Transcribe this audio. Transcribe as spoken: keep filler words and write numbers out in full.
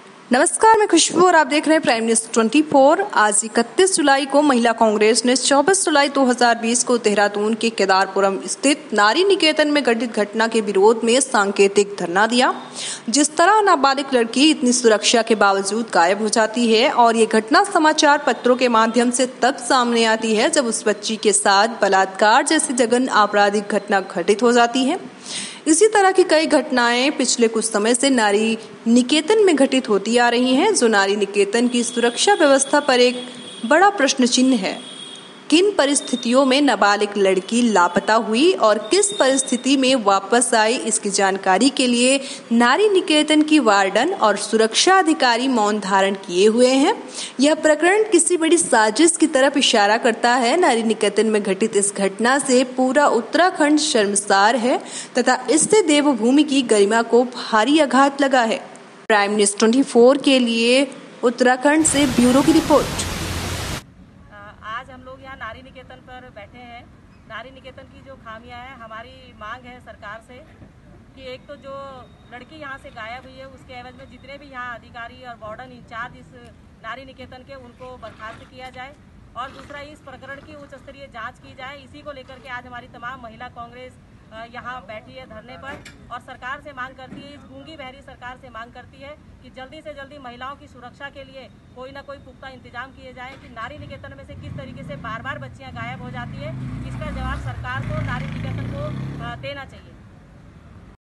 नमस्कार, मैं खुशबू और आप देख रहे हैं प्राइम न्यूज चौबीस। आज इकतीस जुलाई को महिला कांग्रेस ने चौबीस जुलाई दो हज़ार बीस को देहरादून के केदारपुरम स्थित नारी निकेतन में घटित घटना के विरोध में सांकेतिक धरना दिया। जिस तरह नाबालिग लड़की इतनी सुरक्षा के बावजूद गायब हो जाती है और ये घटना समाचार पत्रों के माध्यम से तब सामने आती है जब उस बच्ची के साथ बलात्कार जैसी जघन्य आपराधिक घटना घटित हो जाती है। इसी तरह की कई घटनाएं पिछले कुछ समय से नारी निकेतन में घटित होती आ रही हैं, जो नारी निकेतन की सुरक्षा व्यवस्था पर एक बड़ा प्रश्न चिन्ह है। किन परिस्थितियों में नाबालिग लड़की लापता हुई और किस परिस्थिति में वापस आई, इसकी जानकारी के लिए नारी निकेतन की वार्डन और सुरक्षा अधिकारी मौन धारण किए हुए हैं। यह प्रकरण किसी बड़ी साजिश की तरफ इशारा करता है। नारी निकेतन में घटित इस घटना से पूरा उत्तराखंड शर्मसार है तथा इससे देवभूमि की गरिमा को भारी आघात लगा है। प्राइम न्यूज चौबीस के लिए उत्तराखंड से ब्यूरो की रिपोर्ट। आज हम लोग यहाँ नारी निकेतन पर बैठे हैं। नारी निकेतन की जो खामियां हैं, हमारी मांग है सरकार से कि एक तो जो लड़की यहाँ से गायब हुई है उसके एवज में जितने भी यहाँ अधिकारी और वार्डन इंचार्ज इस नारी निकेतन के उनको बर्खास्त किया जाए और दूसरा इस प्रकरण की उच्च स्तरीय जाँच की जाए। इसी को लेकर के आज हमारी तमाम महिला कांग्रेस यहाँ बैठी है धरने पर और सरकार से मांग करती है, इस गूंगी बहरी सरकार से मांग करती है कि जल्दी से जल्दी महिलाओं की सुरक्षा के लिए कोई ना कोई पुख्ता इंतजाम किए जाए कि नारी निकेतन में से किस तरीके से बार बार बच्चियां गायब हो जाती है, इसका जवाब सरकार को नारी निकेतन को देना चाहिए।